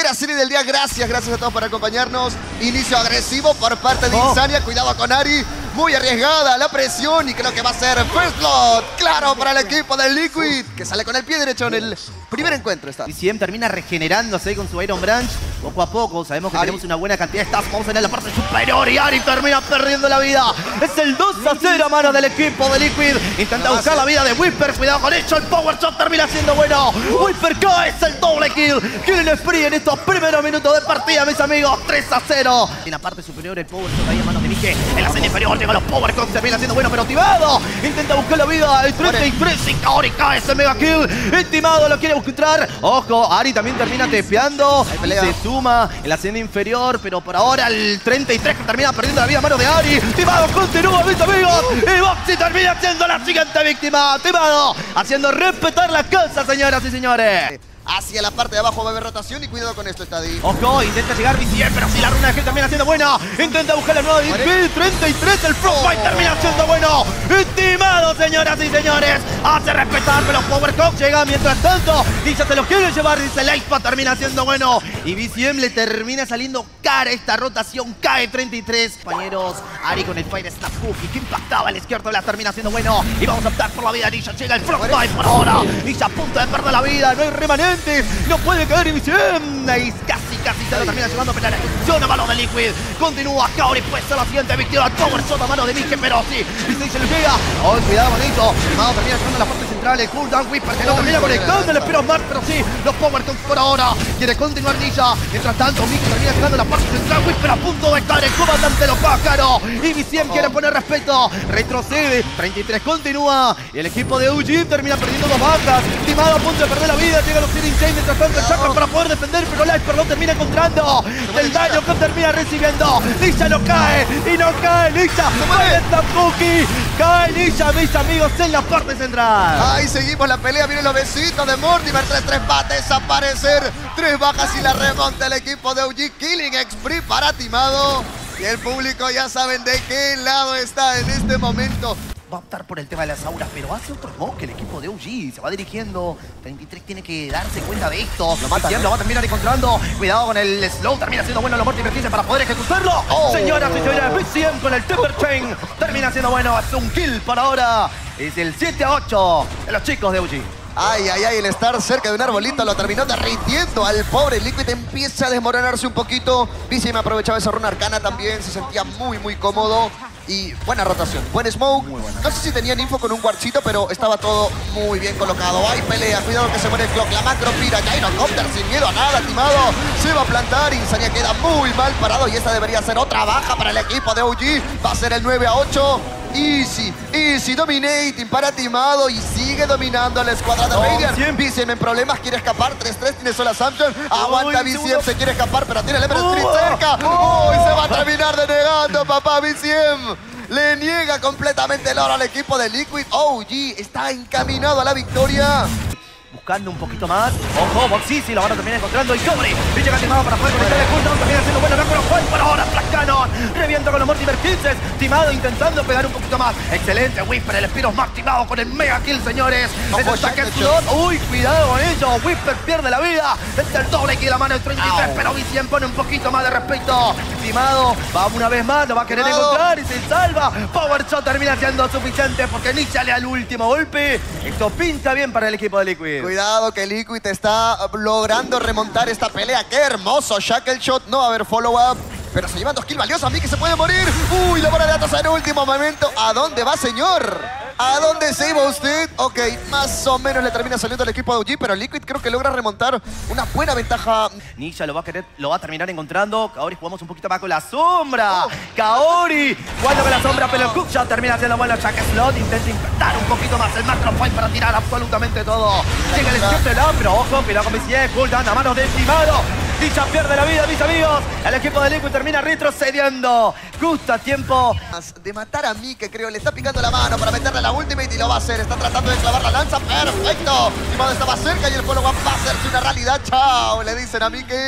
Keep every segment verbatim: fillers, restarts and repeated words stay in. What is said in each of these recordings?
primera serie del día. Gracias, gracias a todos por acompañarnos. Inicio agresivo por parte de oh. Insania. Cuidado con Ari. Muy arriesgada la presión y creo que va a ser First Blood. Claro, para el equipo de Liquid, que sale con el pie derecho en el primer encuentro. Está. B C M termina regenerándose con su Iron Branch. Poco a poco, sabemos que Ari. tenemos una buena cantidad de stats. Vamos a ver la parte superior y Ari termina perdiendo la vida. Es el dos a cero a mano del equipo de Liquid. Intenta buscar la vida de Whisper. Cuidado con ello. El power shot termina siendo bueno. Whisper cae. Es el doble kill. Killing spree en estos primeros minutos de partida, mis amigos. tres a cero. En la parte superior, el power shot ahí a manos de Mike. En la escena inferior llega los power shots. Termina siendo bueno, pero Timado intenta buscar la vida. El treinta y tres y Kaori cae ese mega kill. El Timado lo quiere buscar. Ojo, Ari también termina tepeando. Se suma en la escena inferior, pero por ahora el treinta y tres que termina perdiendo la vida a mano de Ari. Timado continúa, mis amigos. Y Boxy termina siendo la siguiente víctima. Timado haciendo respetar la casa, señoras y señores. Hacia la parte de abajo va a haber rotación y cuidado con esto, Stadi. Ojo, intenta llegar B C M, pero sí la runa de G también haciendo buena. Intenta buscar la nueva de treinta y tres, el Frostbite oh. termina siendo bueno. Estimado, señoras y señores. Hace respetar, pero Power Cock llega mientras tanto. Y ya se lo quiere llevar, dice el Icepa, termina siendo bueno. Y B C M le termina saliendo cara esta rotación. Cae treinta y tres. Compañeros, Ari con el Fire Snap Cookie que impactaba el izquierdo, la termina siendo bueno. Y vamos a optar por la vida. Nisha llega el Frostbite por ahora. Nisha a punto de perder la vida, no hay remanente. No puede caer B C M. Y casi, casi se lo termina llevando, pero la ejecución a mano de Liquid. Continúa Kaori, pues a la siguiente víctima. Power shot a mano de Mike, pero sí. B C M se le pega. Oh, cuidado con eso. Timado termina llevando la parte central. El cooldown Whisper que no termina conectando el Espero Mark, pero sí. Los Power Shots por ahora. Quiere continuar Nisha. Mientras tanto, Mike termina llegando a la parte central. Whisper a punto de caer. El comandante lo pájaro. Y B C M quiere poner respeto. Retrocede. treinta y tres continúa. Y el equipo de U G termina perdiendo dos bajas. Timado a punto de perder la vida. Llega los Chain, mientras tanto el Chakra para poder defender, pero Life lo termina encontrando. El daño que termina recibiendo. Nisha no cae y no cae Nisha. Esta Cookie. Cae Nisha, mis amigos, en la parte central. Ahí seguimos la pelea. Miren los besitos de Mortimer. tres tres va a desaparecer. Tres bajas y la remonta el equipo de U G. Killing Spree para Timado. Y el público ya saben de qué lado está en este momento. Va a optar por el tema de las auras, pero hace otro smoke el equipo de U G. Se va dirigiendo. treinta y tres tiene que darse cuenta de esto. Lo mata. Lo va a terminar encontrando. Cuidado con el slow. Termina siendo bueno los Mortimer quince para poder ejecutarlo. Oh. Señoras y señores, B C M con el Temper Chain. Termina siendo bueno. Es un kill para ahora. Es el siete a ocho de los chicos de U G. Ay, ay, ay, el estar cerca de un arbolito lo terminó derritiendo al pobre Liquid. Empieza a desmoronarse un poquito. B C M aprovechaba esa runa arcana también. Se sentía muy, muy cómodo. Y buena rotación, buen smoke. Muy buena. No sé si tenían info con un guarchito, pero estaba todo muy bien colocado. Hay pelea, cuidado que se muere el clock. La macro pira, Gyrocopter sin miedo a nada, Timado. Se va a plantar, Insania queda muy mal parado. Y esta debería ser otra baja para el equipo de U G. Va a ser el nueve a ocho. Easy, easy, dominating para Timado y sigue dominando a la escuadra de oh, Radiant. B C M en problemas, quiere escapar, tres tres, tiene sola Assumption. Aguanta B C M, se quiere escapar, pero tiene el Emerald Street uh, cerca. Oh, y se va a terminar denegando, papá, B C M. Le niega completamente el oro al equipo de Liquid. O G está encaminado a la victoria. Buscando un poquito más. Ojo, Boxy, sí, lo van a terminar encontrando. Y Kaori, y llega Timado para poder conectar el cooldown. También haciendo bueno, no con los Juan por ahora. Black Cannon, revienta con los Mortimer quince. Timado intentando pegar un poquito más. Excelente, Whisper, el Spiros más Timado con el mega kill, señores. No, es el saque el sudor. Uy, cuidado con ello. Whisper pierde la vida. Es el doble kill a mano de treinta y tres, oh. pero B C M pone un poquito más de respeto. Timado va una vez más, lo va a querer Timado. encontrar y se salva. Power Shot termina siendo suficiente porque Nisha le da el último golpe. Esto pinta bien para el equipo de Liquid. Cuidado que Liquid está logrando remontar esta pelea. ¡Qué hermoso! Shackle Shot, no va a haber follow-up. Pero se llevan dos kills valiosos. Miki se puede morir. Uy, la bola de datos en el último momento. ¿A dónde va, señor? ¿A dónde se iba usted? Ok, más o menos le termina saliendo el equipo de U G, pero Liquid creo que logra remontar una buena ventaja. Nisha lo va a querer, lo va a terminar encontrando. Kaori jugamos un poquito más con la sombra. Oh. Kaori jugando con la sombra, pero Cook ya termina haciendo bueno. Jack Slot intenta impactar un poquito más el Macro Fight para tirar absolutamente todo. Llega el skip del pero ojo, cuidado con B C M, cooldown a manos de Timado. Nisha pierde la vida, mis amigos. El equipo de Liquid termina retrocediendo. Justo a tiempo de matar a Mike, creo. Le está picando la mano para meterle la ultimate y lo va a hacer. Está tratando de clavar la lanza. ¡Perfecto! Timado estaba cerca y el follow-up va a hacerse una realidad. ¡Chao! Le dicen a Mike.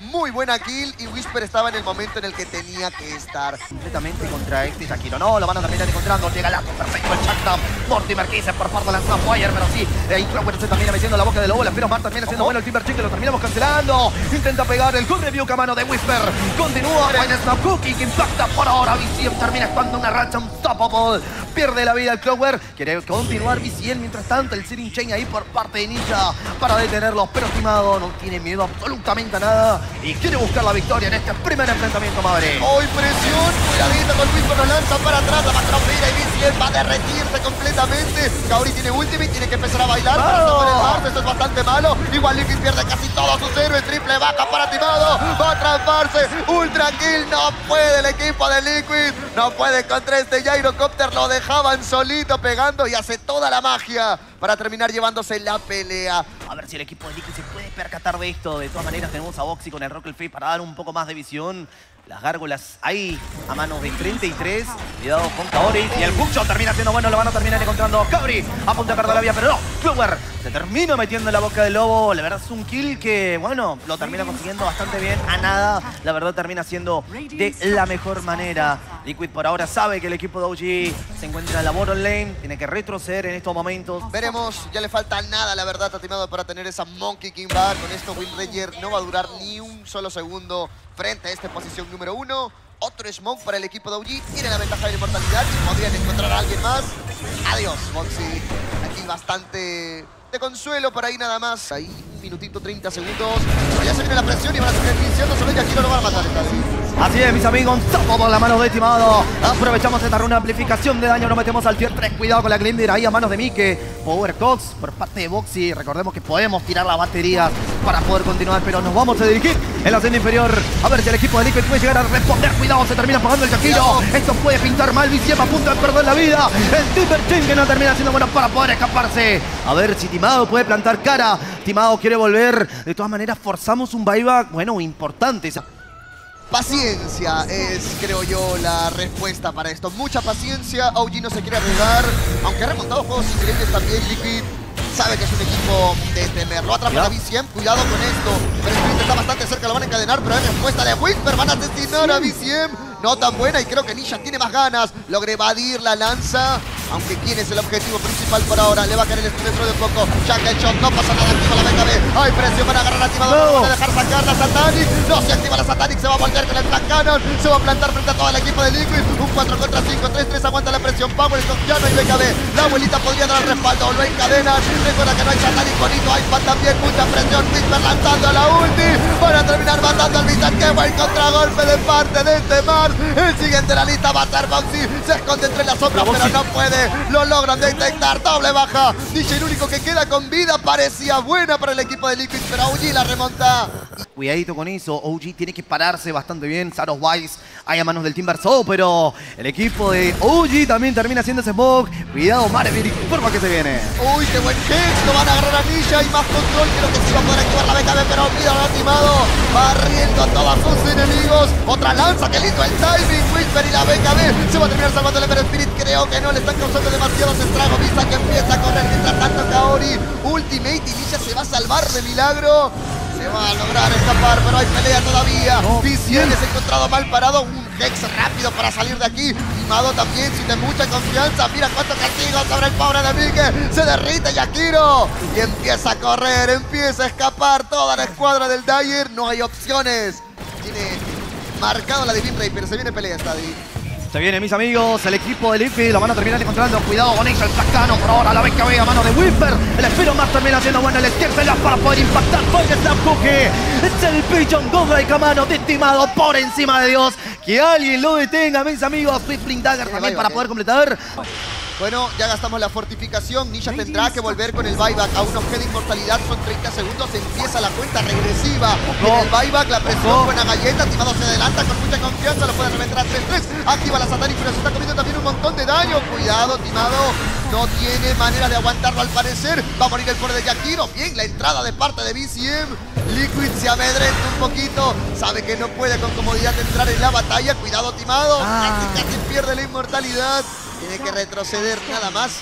muy buena kill y Whisper estaba en el momento en el que tenía que estar. Completamente contra este Shakiro. No, lo van a terminar encontrando. Llega el acto perfecto el Shackdown. Mortimer Kiss por parte de la Snapwire, pero sí. De ahí Clover se termina metiendo la boca de lobo. La Pero Mar termina siendo bueno el Timber Chick, que lo terminamos cancelando. Intenta pegar el good review a mano de Whisper. Continúa con el Snap Cookie que impacta por ahora. V C M termina estando una racha unstoppable. Pierde la vida el Clover. Quiere continuar V C M. Mientras tanto, el Searing Chain ahí por parte de Ninja para detenerlos. Pero Timado no tiene miedo absolutamente a nada y quiere buscar la victoria en este primer enfrentamiento, madre. Hoy presión, cuidadito con Whisper, lo lanza para atrás, la Macrofira y V C M va a derretirse completamente. Kaori tiene ultimate, tiene que empezar a bailar, pero está por el Mars, esto es bastante malo. Igual Liquid pierde casi todos sus héroes, triple baja para Timado, va a tramparse, ultra kill, no puede el equipo de Liquid, no puede contra este Gyrocopter, lo dejaban solito pegando y hace toda la magia para terminar llevándose la pelea. A ver si el equipo de Liquid se puede percatar de esto. De todas maneras tenemos a Boxy con el Rocket Face para dar un poco más de visión. Las gárgolas ahí a manos de treinta y tres. Cuidado con Kaori. Y el hookshot termina siendo bueno. Lo van a terminar encontrando Kaori. A punto de perder la vida, pero no. Clover se termina metiendo en la boca del lobo. La verdad es un kill que, bueno, lo termina consiguiendo bastante bien. A nada. La verdad termina siendo de la mejor manera. Liquid por ahora sabe que el equipo de O G se encuentra en la bottom lane. Tiene que retroceder en estos momentos. Veremos. Ya le falta nada, la verdad, a Timado para tener esa Monkey King Bar. Con esto Wind Ranger no va a durar ni un solo segundo frente a esta posición número uno. Otro smoke para el equipo de O G. Tiene la ventaja de la inmortalidad y podrían encontrar a alguien más. Adiós, Boxy. Aquí bastante de consuelo por ahí nada más. Ahí un minutito, treinta segundos. Pero ya se viene la presión y van a seguir iniciando. Solo que aquí no lo van a matar esta vez. Así es, mis amigos, todos las manos de Timado. Aprovechamos esta runa de amplificación de daño. Nos metemos al tier tres. Cuidado con la Glimmer ahí a manos de Mike. Power Cox por parte de Boxy. Recordemos que podemos tirar las baterías para poder continuar, pero nos vamos a dirigir en la senda inferior. A ver si el equipo de Liquid puede llegar a responder. Cuidado, se termina pagando el Shakiro. Esto puede pintar mal. V C M a punto de perder la vida. El Timber Chain que no termina siendo bueno para poder escaparse. A ver si Timado puede plantar cara. Timado quiere volver. De todas maneras, forzamos un buyback, bueno, importante. Paciencia es, creo yo, la respuesta para esto. Mucha paciencia. O G no se quiere arriesgar. Aunque ha remontado juegos increíbles también, Liquid sabe que es un equipo de temer. Lo atrapa la V C M. Cuidado con esto. Pero Spirit está bastante cerca. Lo van a encadenar. Pero hay respuesta de Whisper. Van a asesinar a V C M. No tan buena. Y creo que Ninja tiene más ganas. Logra evadir la lanza. Aunque quién es el objetivo principal por ahora. Le va a caer el stun dentro de poco. Jack el shot. No pasa nada. Activa la B K B. Hay presión para agarrar a Timado. No van a dejar sacar la Satanic. No se activa la Satanic. Se va a voltear con el Black Cannon. Se va a plantar frente a todo el equipo de Liquid. Un cuatro contra cinco. tres tres. Aguanta la presión. Power Stone. Ya no hay B K B. La abuelita podría dar el respaldo. Lo encadenan. Recuerda que no hay Satanic. Bonito. Hay fan también. Mucha presión. Whisper lanzando la ulti. Van a terminar matando al Vital. Qué buen contragolpe de parte de este Mars. El siguiente en la lista va a ser Boxy. Se esconde entre las sombras, pero no puede. Lo logran detectar. Doble baja. Dice el único que queda con vida. Parecía buena para el equipo de Liquid, pero O G la remonta. Cuidadito con eso. O G tiene que pararse bastante bien. Saros Wise hay a manos del Timber Soul, pero el equipo de O G también termina haciendo ese smoke. Cuidado, Marevir, forma que se viene. Uy, qué buen gesto. Van a agarrar a Ninja y más control. Creo que sí va a poder activar la B K B, pero mira, lo ha timado. Barriendo a todos sus enemigos. Otra lanza, qué lindo el timing. Whisper y la B K B se va a terminar salvándole, pero Spirit creo que no le están causando demasiados estragos. Visa que empieza a correr mientras tanto Kaori. Ultimate y Ninja se va a salvar de milagro. Se va a lograr escapar, pero hay pelea todavía. No, V C M es encontrado mal parado. Un Hex rápido para salir de aquí. Timado también, sin de mucha confianza. Mira cuánto castigo sobre el pobre de Mike. Se derrite Yakiro. Y empieza a correr, empieza a escapar toda la escuadra del Dyer. No hay opciones. Tiene marcado la de Beam Raper. Se viene pelea, Stadi. Se viene, mis amigos, el equipo de Liquid lo van a terminar encontrando. Cuidado con ella, el sacano por ahora, la B K B a mano de Whisper. El espero más termina siendo bueno, el izquierda para poder impactar. Porque Snap Cookie es el Pigeon Godlike a mano de Timado por encima de Dios. Que alguien lo detenga, mis amigos. Swiftling Dagger también para poder completar. Bueno, ya gastamos la fortificación. Ninja tendrá que volver con el buyback. A un objeto de inmortalidad son treinta segundos. Empieza la cuenta regresiva. En el buyback, la presión, buena galleta. Timado se adelanta con mucha confianza. Lo puede reventar a tres tres. Activa la Satanic, pero se está comiendo también un montón de daño. Cuidado, Timado. No tiene manera de aguantarlo al parecer. Va a morir el pobre de Yakiro. Bien, la entrada de parte de V C M. Liquid se amedrenta un poquito. Sabe que no puede con comodidad entrar en la batalla. Cuidado, Timado. Ah. Casi, casi pierde la inmortalidad. Tiene que retroceder nada más. No se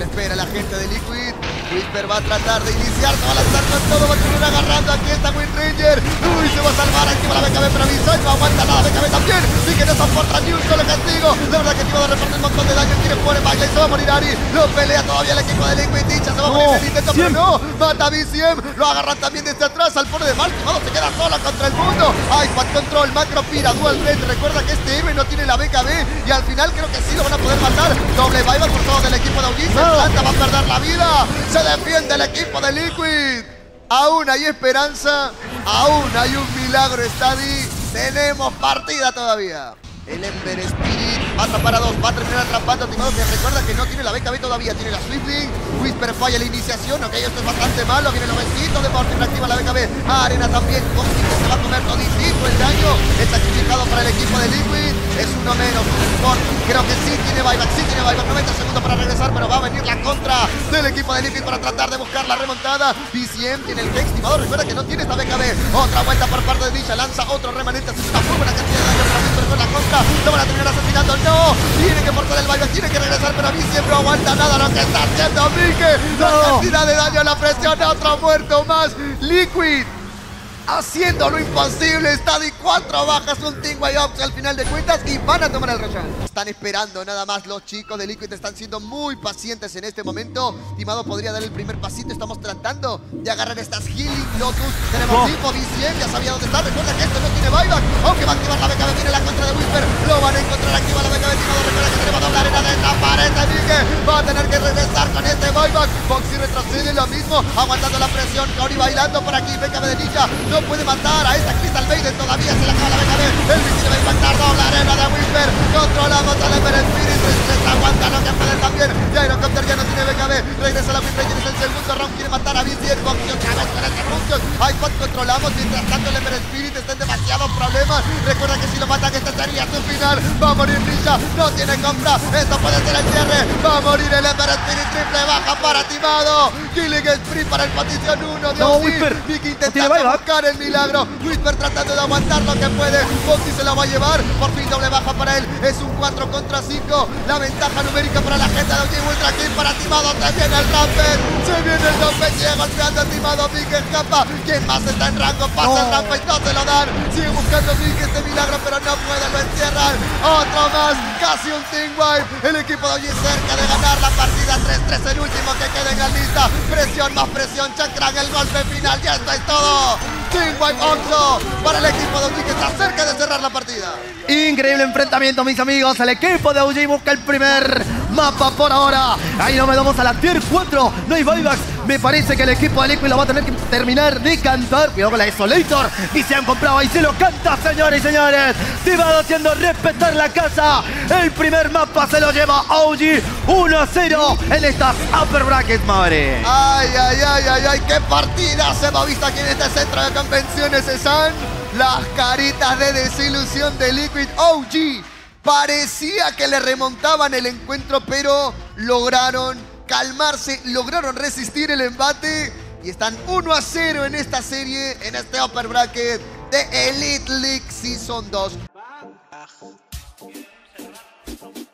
le espera la gente de Liquid. Whisper va a tratar de iniciar, se va a lanzar con todo, va a terminar agarrando. Aquí está Wind Ranger. Uy, se va a salvar. Activa la B K B, pero Visay no aguanta nada. B K B también. Y que no soporta ni un solo castigo. La verdad que Timado reparte un montón de daño. Quiere jugar en backline, se va a morir Ari. Lo pelea todavía el equipo de Liquid. Dicha se va a morir el intento, pero no. Mata a B C M. Lo agarran también desde atrás. Al pone de mal. Timado se queda solo contra el mundo. Ay, Quad Control, Macro Pira, Dual Red. Recuerda que este M no tiene la B K B. Y al final creo que sí lo van a poder matar. Doble buyback por todo del equipo de O G. Se planta, va a perder la vida. Se defiende el equipo de Liquid. Aún hay esperanza. Aún hay un milagro, Stadi. Tenemos partida todavía. El Ember Spirit va a atrapar a dos, va a terminar atrapando a Timado, que recuerda que no tiene la B K B todavía, tiene la Swiftling. Whisper falla la iniciación, ok, esto es bastante malo. Viene el besito de Morty, activa la B K B. Arena también, Coxy que se va a comer toditito el daño. Es sacrificado para el equipo de Liquid. Es uno menos, Sport. Creo que sí tiene buyback, sí tiene buyback. noventa segundos para regresar, pero va a venir la contra del equipo de Liquid para tratar de buscar la remontada. B C M tiene el Hex, Timado recuerda que no tiene esta B K B. Otra vuelta por parte de Disha, lanza otro remanente, hace una muy buena cantidad de daño para Whisper con la contra. Lo van a terminar asesinando, no. Tiene que forzar el buyback, tiene que regresar, pero a mí siempre aguanta nada lo que está haciendo Mike. La No. cantidad de daño, la presión, otro muerto más. Liquid haciendo lo imposible. Stadi, cuatro bajas, un Team White Ops al final de cuentas y van a tomar el Roshan. Están esperando nada más los chicos de Liquid, están siendo muy pacientes en este momento. Timado podría dar el primer pasito, estamos tratando de agarrar estas Healing Lotus. Tenemos Oh. Info, V C M, ya sabía dónde está. Recuerda que esto no tiene buyback, aunque va a activar la B K B, viene la contra de Whisper. Lo van a encontrar, activa la B K B. Timado recuerda que tenemos doble arena, desaparece Mike. Va a tener que regresar con este buyback. Foxy retrocede lo mismo, aguantando la presión. Kaori bailando por aquí, B K B de Ninja. No puede matar a esta Crystal Maiden, todavía se le acaba la B K B. El misil va a impactar, doble arena de Whisper. Controlamos al Ember Spirit, les aguanta lo que pueden también. Y Aerocopter ya no tiene B K B. Regresa la Wind Ranger, es el segundo round, quiere matar a B C M. Foxy otra vez con este Runkion. iPod controlamos, mientras tanto el Ember Spirit está en demasiados problemas. Recuerda que si lo matan este sería su final. Va a morir Ninja, no tiene compra. Esto puede ser el cierre. Va a morir el Ember Spirit, triple baja para Timado. Killing Spree para el posición uno de No, O G. Whisper. Vicky No tiene intentando buyback. buscar el milagro. Whisper tratando de aguantar lo que puede. Foxy se la va a llevar. Por fin doble baja para él. Es un cuatro contra cinco. La ventaja numérica para la gente de O G. Ultra Kill para Timado. Se viene el Rampage. Se viene el Rampage. Sigue golpeando a Timado. Vicky escapa. ¿Quién más está en rango? Pasa No. el Rampage. No se lo dan. Sigue buscando Vicky este milagro, pero no puede. Lo encierran. Otro más. Casi un team wipe. El equipo de O G cerca de ganar la partida. tres tres el último que queda en la lista. Presión más presión. Chakran el golpe final. Ya esto es todo. Team Wipe once para el equipo de O G que está cerca de cerrar la partida. Increíble enfrentamiento, mis amigos. El equipo de O G busca el primer mapa por ahora. Ahí nos vamos a la tier cuatro. No hay buybacks. Me parece que el equipo de Liquid lo va a tener que terminar de cantar. Cuidado con la Desolator. Y se han comprado y se lo canta, señores y señores. Timado haciendo respetar la casa. El primer mapa se lo lleva O G uno a cero en estas upper brackets, madre. Ay, ay, ay, ay, ay, qué partida se va vista aquí en este centro de convenciones. Están las caritas de desilusión de Liquid. O G parecía que le remontaban el encuentro, pero lograron calmarse, lograron resistir el embate y están uno a cero en esta serie, en este upper bracket de Elite League Season dos.